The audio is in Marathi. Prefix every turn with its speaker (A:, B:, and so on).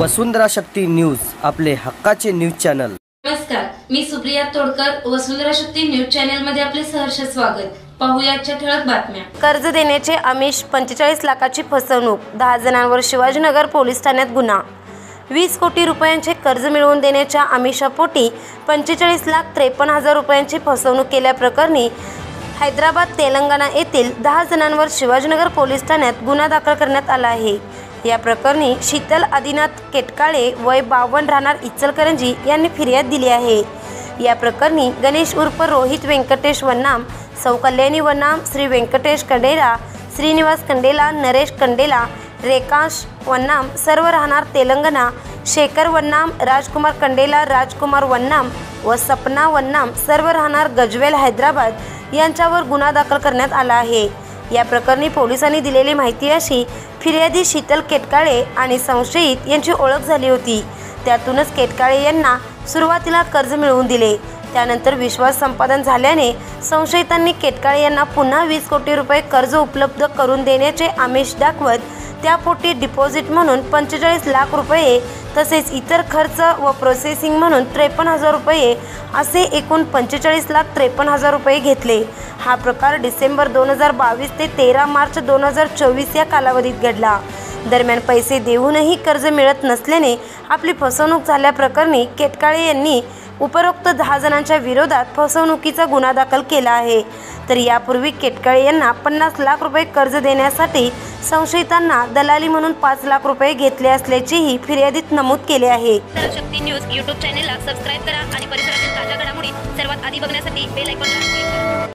A: वसुंधरा शक्ती न्यूज, आपले हक्काचे न्यूज चॅनल।
B: नमस्कार, मी सुप्रिया तोडकर, वसुंधरा शक्ती न्यूज चॅनल मध्ये आपले सहर्ष स्वागत। पाहूया आजच्या ठळक बातम्या। कर्ज देण्याचे आमिष, 45 लाखाची फसवणूक, 10 जणांवर शिवाजीनगर पोलीस ठाण्यात गुन्हा। 20 कोटी रुपयांचे कर्ज मिळवून देण्याच्या आमिषापोटी 45,53,000 रुपयांची फसवणूक केल्याप्रकरणी हैदराबाद तेलंगणा येथील 10 जणांवर शिवाजीनगर पोलीस ठाण्यात गुन्हा दाखल करण्यात आला आहे। या प्रकरणी शीतल आदिनाथ केटकाळे वय 52 राहणार इचलकरंजी यांनी फिर्याद दिली आहे। या प्रकरणी गणेश उर्फ रोहित व्यंकटेश वन्नाम, सौ कल्याणी वन्नाम, श्री व्यंकटेश कंडेला, श्रीनिवास कंडेला, नरेश कंडेला, रेकाश वन्नाम सर्व राहणार तेलंगणा, शेखर वन्नाम, राजकुमार कंडेला, राजकुमार वन्नाम व सपना वन्नाम सर्व राहणार गजवेल हैदराबाद यांच्यावर गुन्हा दाखल करण्यात आला आहे। या प्रकरणी पोलिसांनी दिलेली माहिती अशी, फिर्यादी शीतल केटकाळे आणि संशयित यांची ओळख झाली होती। त्यातूनच केटकाळे यांना सुरुवातीला कर्ज मिळवून दिले। त्यानंतर विश्वास संपादन झाल्याने संशयितांनी केटकाळे यांना पुन्हा 20 कोटी रुपये कर्ज उपलब्ध करून देण्याचे आमिष दाखवत त्यापोटी डिपॉझिट म्हणून 45 लाख रुपये तसेच इतर खर्च व प्रोसेसिंग म्हणून 53,000 रुपये असे एकूण 45,53,000 रुपये घेतले। हा प्रकार डिसेंबर 2022 ते 13 मार्च 2024 या कालावधीत घडला। दरम्यान पैसे देऊनही कर्ज मिळत नसल्याने आपली फसवणूक झाल्याप्रकरणी केटकाळे यांनी उपरोक्त 10 जणांच्या विरोधात फसवणुकीचा गुन्हा दाखल केला आहे। तर यापूर्वी केटकाळे यांना 50 लाख रुपये कर्ज देण्यासाठी संशयितांना दलाली म्हणून 5 लाख रुपये घेतले असल्याचेही फिर्यादीत नमूद केले आहे।
C: शक्ती न्यूज यूट्यूब चॅनेलला सबस्क्राइब करा आणि परिसरातील ताज्या घडामोडी सर्वात आधी बघण्यासाठी बेल आयकॉनला क्लिक करा।